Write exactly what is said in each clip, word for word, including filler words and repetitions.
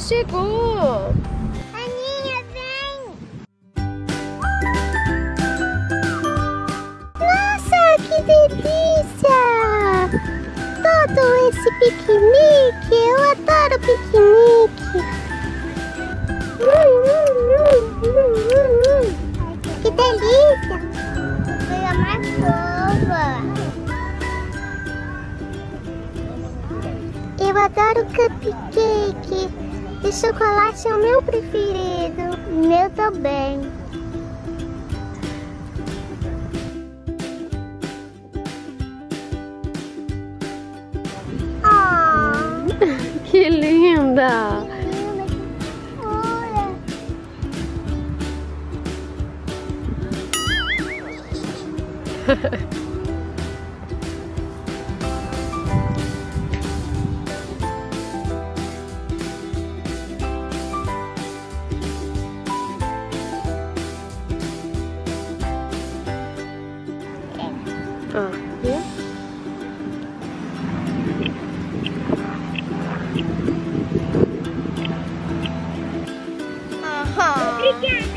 chegou. Aninha, vem. Nossa, que delícia. Todo esse piquenique. Eu adoro piquenique. Hum, hum, hum, hum, hum. Que delícia. Coisa mais fofa. Eu adoro cupcake. De chocolate é o meu preferido. Meu também. Oh. Que linda. Ah, viu? Obrigada.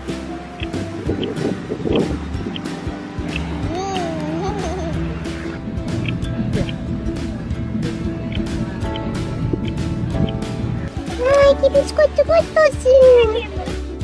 Ai, que biscoito gostosinho.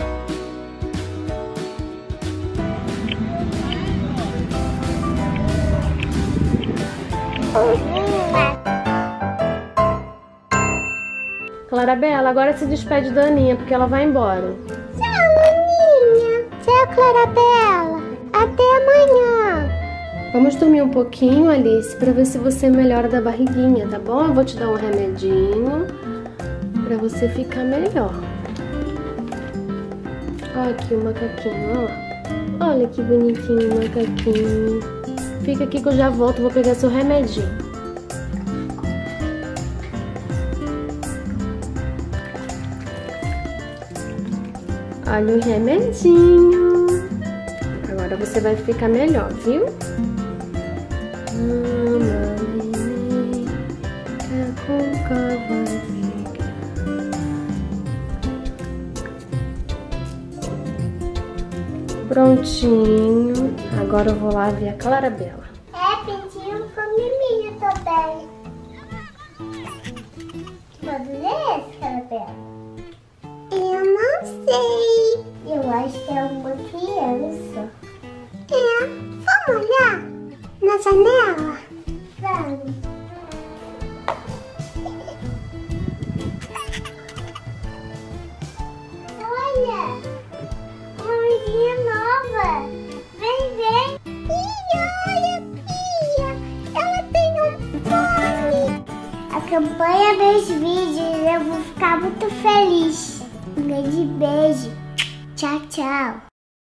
Clarabela, agora se despede da Aninha, porque ela vai embora. Tchau, Aninha. Tchau, Clarabela. Até amanhã. Vamos dormir um pouquinho, Alice, pra ver se você melhora da barriguinha, tá bom? Eu vou te dar um remedinho pra você ficar melhor. Olha aqui o macaquinho, ó. Olha que bonitinho o macaquinho. Fica aqui que eu já volto, vou pegar seu remedinho. Olha o remedinho. Agora você vai ficar melhor, viu? Prontinho. Agora eu vou lá ver a Clarabela. É, pedi um comiminho também. Pode ler, Clarabela? Eu não sei. Eu acho que é uma criança. É, vamos olhar na janela? Vamos. Olha, uma amiguinha nova. Vem, vem. Pia, olha, Pia. Ela tem um fone. Acompanha meus vídeos, eu vou ficar muito feliz. Um grande beijo. Tchau, tchau.